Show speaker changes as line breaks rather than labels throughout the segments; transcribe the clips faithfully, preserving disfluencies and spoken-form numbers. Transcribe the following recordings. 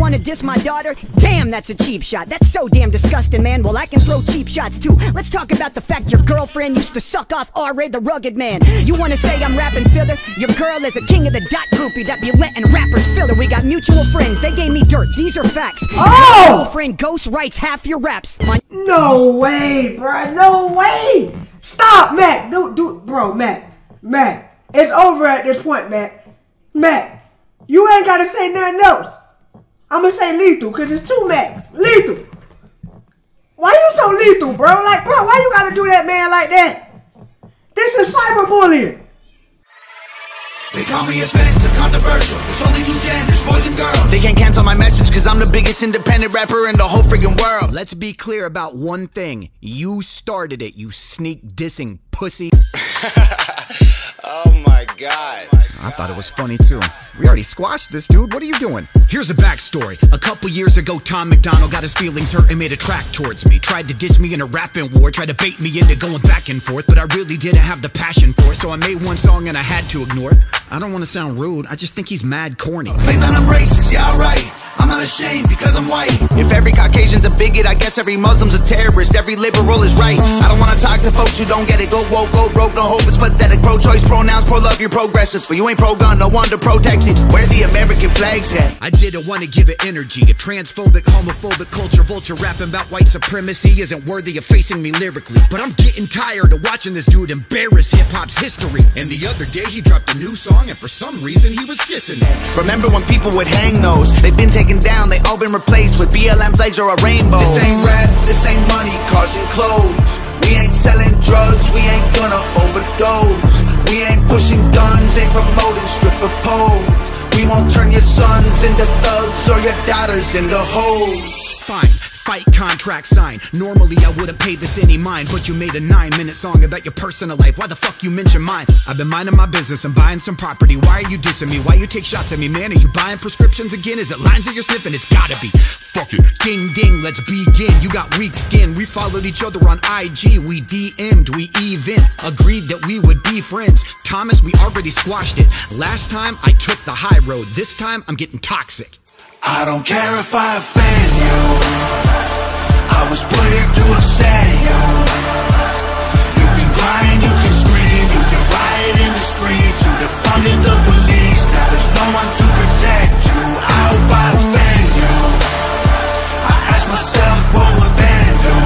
wanna diss my daughter? Damn, that's a cheap shot. That's so damn disgusting, man. Well, I can throw cheap shots too. Let's talk about the fact your girlfriend used to suck off R A the Rugged Man. You wanna say I'm rapping filler? Your girl is a king of the dot groupie that be letting rappers fill her. We got mutual friends, they gave me dirt. These are facts.
Oh!
Your girlfriend ghost writes half your raps. My
no way, bro. No way. Stop, Mac. Dude, dude, bro, Mac. Mac. It's over at this point, Mac. Mac. You ain't gotta say nothing else. I'ma say lethal, cause it's two Macs. Lethal. Why you so lethal, bro? Like, bro, why you gotta do that, man, like that? This is cyberbullying.
They call me offensive, controversial. There's only two genders, boys and girls. They can't cancel my message cause I'm the biggest independent rapper in the whole freaking world.
Let's be clear about one thing. You started it, you sneak dissing pussy.
Oh my god.
I thought it was funny too. We already squashed this, dude. What are you doing? Here's a backstory. A couple years ago, Tom MacDonald got his feelings hurt and made a track towards me. Tried to diss me in a rapping war, tried to bait me into going back and forth, but I really didn't have the passion for it, so I made one song and I had to ignore it. I don't want to sound rude, I just think he's mad corny.
Claim that I'm racist, yeah, alright. I'm not ashamed because I'm white. If every Caucasian's a bigot, I guess every Muslim's a terrorist. Every liberal is right. I don't want to talk to folks who don't get it. Go woke, go broke, no hope, it's pathetic. Pro-choice, pronouns, pro-love, you're progressive, but you ain't pro-gun, no one to protect it. Where the American flags at?
I didn't want to give it energy. A transphobic, homophobic culture vulture rapping about white supremacy isn't worthy of facing me lyrically. But I'm getting tired of watching this dude embarrass hip-hop's history. And the other day he dropped a new song and for some reason he was dissing it.
Remember when people would hang those? They've been taken down, they all been replaced with B L M flags or a rainbow. This ain't rap, this ain't money, cars and clothes. We ain't selling drugs, we ain't gonna overdose. We ain't pushing guns, ain't promoting stripper poles. We won't turn your sons into thugs or your daughters into hoes.
Fine. Fight contract sign. Normally I wouldn't pay this any mind, but you made a nine minute song about your personal life. Why the fuck you mention mine? I've been minding my business and buying some property. Why are you dissing me? Why you take shots at me, man? Are you buying prescriptions again? Is it lines that you're sniffing? It's gotta be. Fuck it. Ding ding, let's begin. You got weak skin. We followed each other on I G. We D M'd, we even agreed that we would be friends. Thomas, we already squashed it. Last time I took the high road. This time I'm getting toxic.
I don't care if I offend you. I was put here to upset you. You can cry and you can scream, you can riot in the streets. You defunded the police, now there's no one to protect you. I hope I offend you. I ask myself what would Ben do.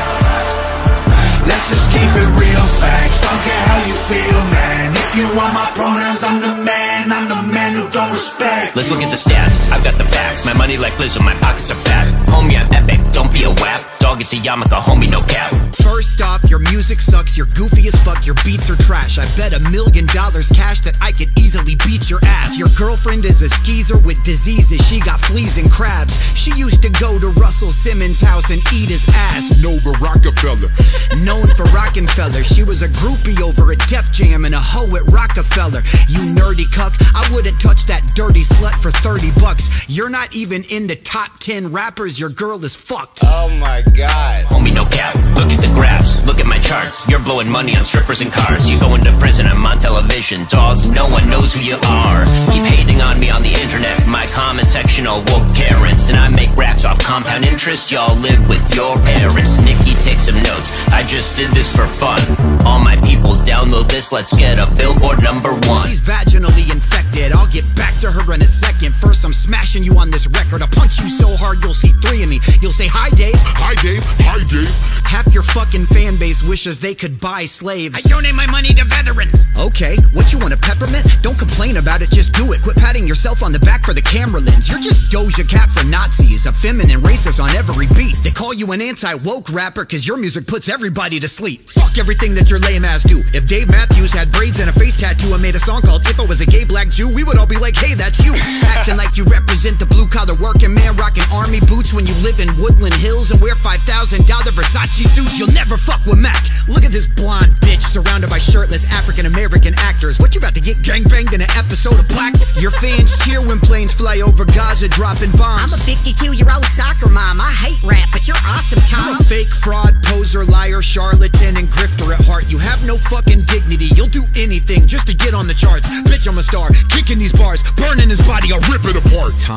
Let's just keep it real, facts. Don't care how you feel, man. If you want my pronouns, I'm the man. I'm the man who don't respect.
Let's look at the stats, I've got the facts. My money like Lizzo, my pockets are fat. Homie, I'm epic, don't be a wap. Dog, it's a yarmulke, homie, no cap.
First off, your music sucks, you're goofy as fuck, your beats are trash. I bet a million dollars cash that I could easily beat your ass. Your girlfriend is a skeezer with diseases, she got fleas and crabs. She used to go to Russell Simmons' house and eat his ass.
Nova Rockefeller.
Known for Rockefeller, she was a groupie over at Def Jam and a hoe at Rockefeller. You nerdy cuck, I wouldn't touch that dirty slut for thirty bucks. You're not even in the top ten rappers, your girl is fucked.
Oh my god.
Homie, no cap, look at the graphs, look at my charts. You're blowing money on strippers and cars. You going to prison, I'm on television. Dogs, no one knows who you are. Keep hating on me on the internet, my comment section all woke Karens. And I make racks off compound interest, y'all live with your parents. Nikki, take some notes, I just did this for fun. All my people download this, let's get a Billboard number one.
She's vaginally infected, I'll get back to her in a second. First I'm smashing you on this record, I'll punch you so hard you'll see three of me. You'll say hi Dave.
Hi Dave, hi Dave.
Half your fucking fan base wishes they could buy slaves.
I donate my money to veterans.
Okay, what you want, a peppermint? Don't complain about it, just do it. Quit patting yourself on the back for the camera lens. You're just Doja Cat for Nazis, a feminine racist on every beat. They call you an anti-woke rapper cause your music puts everybody to sleep. Fuck everything that your lame ass do. If Dave Matthews had braids and a face tattoo and made a song called If I Was a Gay Black Jew, we would all be like, hey, that's you. Acting like you represent the blue-collar working man, rocking army boots when you live in Woodland Hills and wear five thousand dollar Versace suits. You'll never fuck with Mac. Look at this blonde bitch surrounded by shirtless African-American actors. What, you about to get gangbanged in an episode of Black? Your fans cheer when planes fly over Gaza dropping bombs.
I'm a fifty-two-year-old soccer mom. I hate rap, but you're awesome, Tom.
You're a fake fraud, poser, liar, charlatan, and grifter at heart. You have no fucking dignity. You'll do anything just to get on the charts. Bitch, I'm a star, kicking these bars, burning his body, I'll rip it apart. Tom,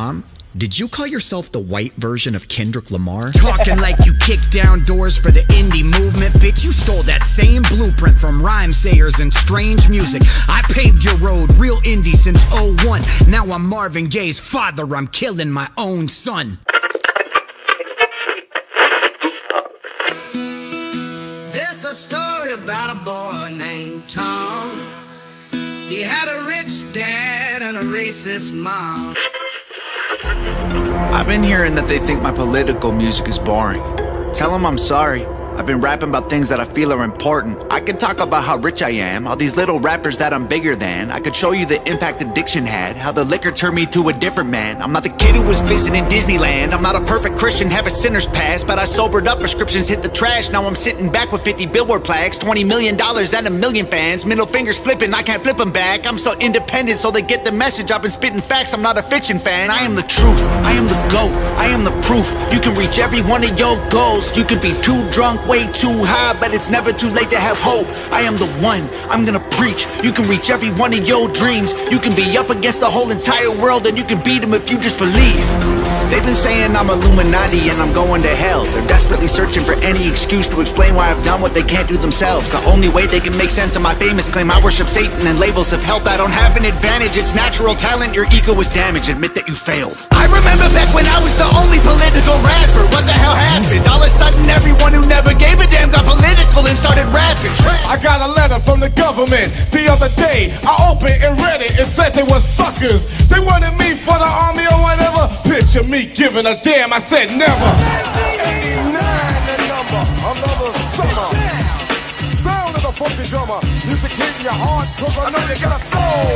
Did you call yourself the white version of Kendrick Lamar? Talking like you kicked down doors for the indie movement. Bitch, you stole that same blueprint from rhyme sayers and strange music. I paved your road, real indie since oh one. Now I'm Marvin Gaye's father, I'm killing my own son.
There's a story about a boy named Tom. He had a rich dad and a racist mom.
I've been hearing that they think my political music is boring. Tell them I'm sorry. I've been rapping about things that I feel are important. I could talk about how rich I am, all these little rappers that I'm bigger than. I could show you the impact addiction had, how the liquor turned me to a different man. I'm not the kid who was visiting Disneyland. I'm not a perfect Christian, have a sinner's past, but I sobered up, prescriptions hit the trash. Now I'm sitting back with fifty billboard plaques, twenty million dollars and a million fans. Middle fingers flipping, I can't flip them back. I'm so independent, so they get the message. I've been spitting facts, I'm not a fiction fan. I am the truth, I am the GOAT, I am the proof. You can reach every one of your goals. You can be too drunk, way too high, but it's never too late to have hope. I am the one, I'm gonna preach. You can reach every one of your dreams. You can be up against the whole entire world, and you can beat them if you just believe. They've been saying I'm Illuminati and I'm going to hell. They're desperately searching for any excuse to explain why I've done what they can't do themselves. The only way they can make sense of my fame is claim I worship Satan and labels of help. I don't have an advantage, it's natural talent. Your ego is damaged, admit that you failed. I remember back when I was the only political rapper. What the hell happened? All of a sudden everyone who never gave a damn got political and started rapping.
I got a letter from the government the other day. I opened and read it and said they were suckers. They wanted me for the army or whatever. Picture me giving a damn, I said never. eighty-nine the number, another summer. Sound of the funky drummer. Music hit your heart, cause I know you got a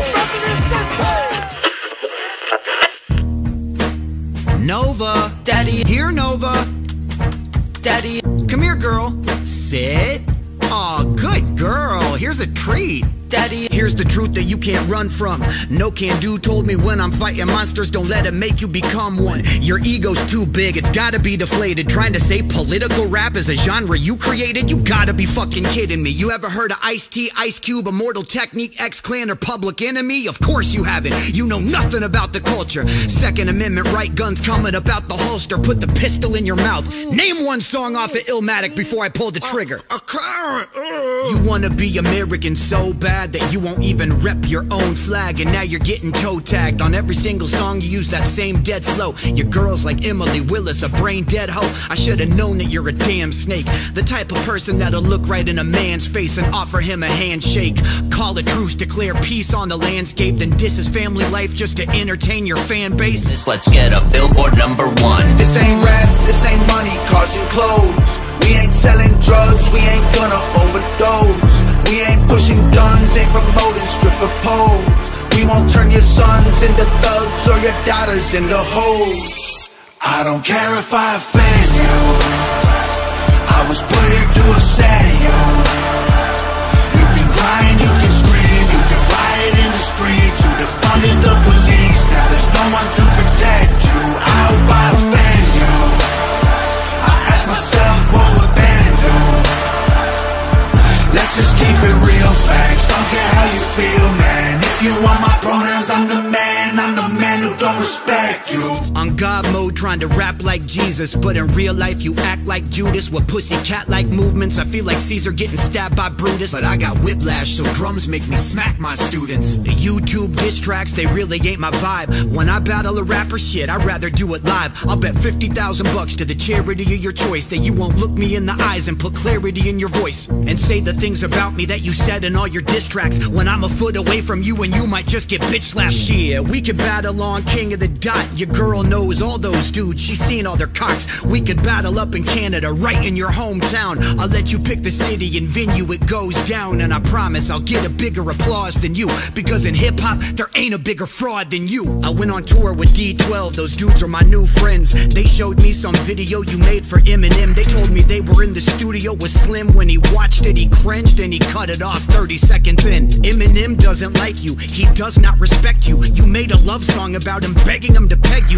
soul. Nothing is this.
Nova, Daddy, here Nova. Daddy, come here girl. Sit. Aw, good girl, here's a treat. Daddy, here's the truth that you can't run from. No can do told me when I'm fighting monsters, don't let it make you become one. Your ego's too big, it's gotta be deflated. Trying to say political rap is a genre you created? You gotta be fucking kidding me. You ever heard of Ice-T, Ice Cube, Immortal Technique, X-Clan, or Public Enemy? Of course you haven't. You know nothing about the culture. Second Amendment right guns coming about the holster. Put the pistol in your mouth. Name one song off of Illmatic before I pull the trigger.
A car.
You wanna be American so bad that you won't even rep your own flag, and now you're getting toe tagged. On every single song you use that same dead flow. Your girl's like Emily Willis, a brain dead hoe. I should've known that you're a damn snake. The type of person that'll look right in a man's face and offer him a handshake. Call a truce, declare peace on the landscape, then diss his family life just to entertain your fan bases.
Let's get a Billboard number one.
This ain't rap, this ain't money, cars and clothes. We ain't selling drugs, we ain't gonna overdose. We ain't pushing guns, ain't promoting stripper poles. We won't turn your sons into thugs or your daughters into hoes.
I don't care if I offend you. I was put here to upset you. You can cry and you can scream, you can riot in the streets. You defunded the police, now there's no one to protect you. I hope I offend you. I ask myself what would Ben do. Let's just keep it real, facts, don't care how you feel, man. If you want my pronouns, I'm the man. I'm the man who don't respect you.
On God mode, trying to rap like Jesus, but in real life you act like Judas. With pussycat-like movements, I feel like Caesar getting stabbed by Brutus. But I got whiplash, so drums make me smack my students. The YouTube diss tracks, they really ain't my vibe. When I battle a rapper, shit, I'd rather do it live. I'll bet fifty thousand bucks to the charity of your choice that you won't look me in the eyes and put clarity in your voice and say the things about me that you said in all your diss tracks. When I'm a foot away from you and you might just get bitch slapped. Shit, we could battle on King of the Dot. Your girl knows all those dudes, she's seen all their cocks. We could battle up in Canada, right in your hometown. I'll let you pick the city and venue it goes down, and I promise I'll get a bigger applause than you, because in hip-hop there ain't a bigger fraud than you. I went on tour with D twelve, those dudes are my new friends. They showed me some video you made for Eminem. They told me they were in the studio with Slim. When he watched it, he cringed and he cut it off thirty seconds in. Eminem doesn't like you, he does not respect you. You made a love song about him, begging him to peg you. Have you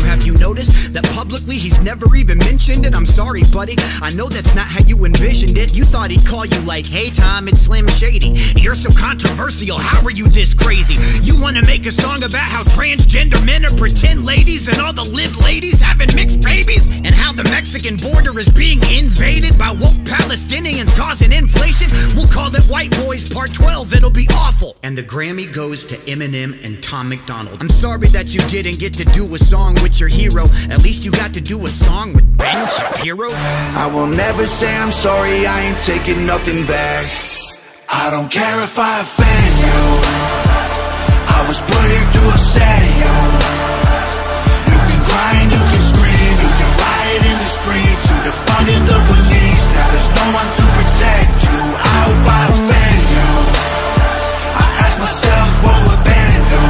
notice that publicly he's never even mentioned it? I'm sorry, buddy, I know that's not how you envisioned it. You thought he'd call you like, hey Tom, it's Slim Shady. You're so controversial, how are you this crazy? You wanna make a song about how transgender men are pretend ladies and all the live ladies having mixed babies? And how the Mexican border is being invaded by woke Palestinians causing inflation? We'll call it White Boys Part twelve, it'll be awful. And the Grammy goes to Eminem and Tom MacDonald. I'm sorry that you didn't get to do a song with your hero. At least you got to do a song with Ben Shapiro.
I will never say I'm sorry, I ain't taking nothing back. I don't care if I offend you, I was put here to upset you. You can cry and you can scream, you can riot in the streets, you defunded the police, now there's no one to protect you. I hope I offend you, I ask myself what would Ben do?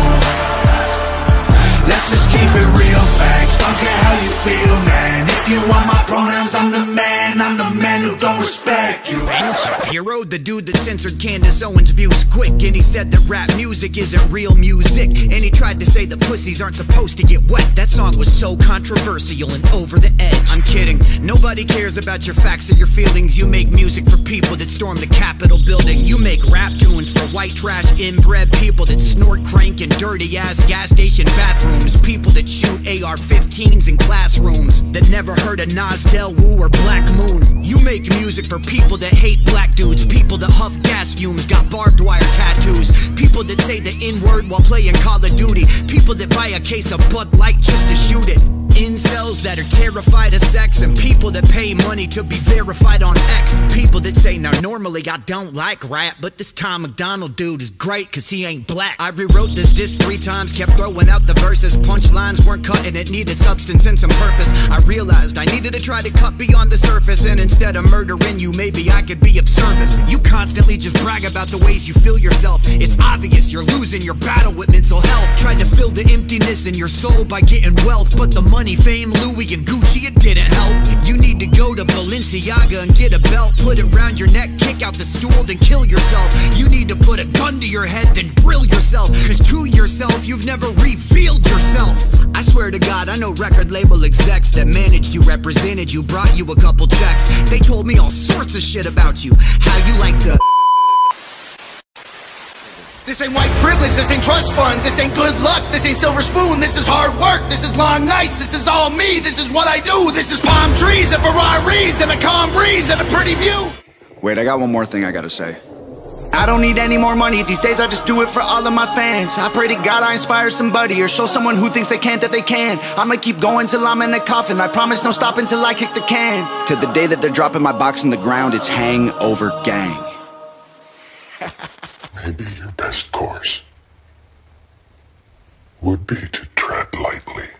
Let's just keep it real, facts, don't care how you feel, man. If you want my pronouns, I'm the man, I'm the man who don't respect you.
Ben Shapiro, the dude that censored Candace Owens' views quick, and he said that rap music isn't real music, and he tried to say the pussies aren't supposed to get wet. That song was so controversial and over the edge. I'm kidding, nobody cares about your facts or your feelings. You make music for people that storm the Capitol building. You make rap tunes for white trash inbred people that snort crank in dirty ass gas station bathrooms, people that shoot A R fifteens in classrooms, that never heard of Nas Del Woo or Black Moon. You make music for people that hate black dudes, people that huff gas fumes, got barbed wire tattoos, people that say the N-word while playing Call of Duty, people that buy a case of Bud Light just to shoot it, incels that are terrified of sex, and people that pay money to be verified on X, people that say, now normally I don't like rap, but this Tom MacDonald dude is great cause he ain't black. I rewrote this disc three times, kept throwing out the verses, punchlines weren't cutting, it needed substance and some purpose. I realized I needed to try to cut beyond the surface, and instead of murdering you, maybe I could be of service. You constantly just brag about the ways you feel yourself. It's obvious you're losing your battle with mental health. Tried to fill the emptiness in your soul by getting wealth, but the money, fame, Louis and Gucci, it didn't help. You need to go to Balenciaga and get a belt, put it round your neck, kick out the stool, then kill yourself. You need to put a gun to your head, then drill yourself, cause to yourself, you've never revealed yourself. I swear to God, I know record label execs that managed you, represented you, brought you a couple checks. They told me all sorts of shit about you, how you like to.
This ain't white privilege, this ain't trust fund, this ain't good luck, this ain't silver spoon, this is hard work, this is long nights, this is all me, this is what I do, this is palm trees and Ferraris and a calm breeze and a pretty view.
Wait, I got one more thing I gotta say. I don't need any more money, these days I just do it for all of my fans. I pray to God I inspire somebody, or show someone who thinks they can't that they can. I'ma keep going till I'm in the coffin, I promise no stopping till I kick the can. To the day that they're dropping my box in the ground, it's Hangover Gang.
Maybe your best course would be to tread lightly.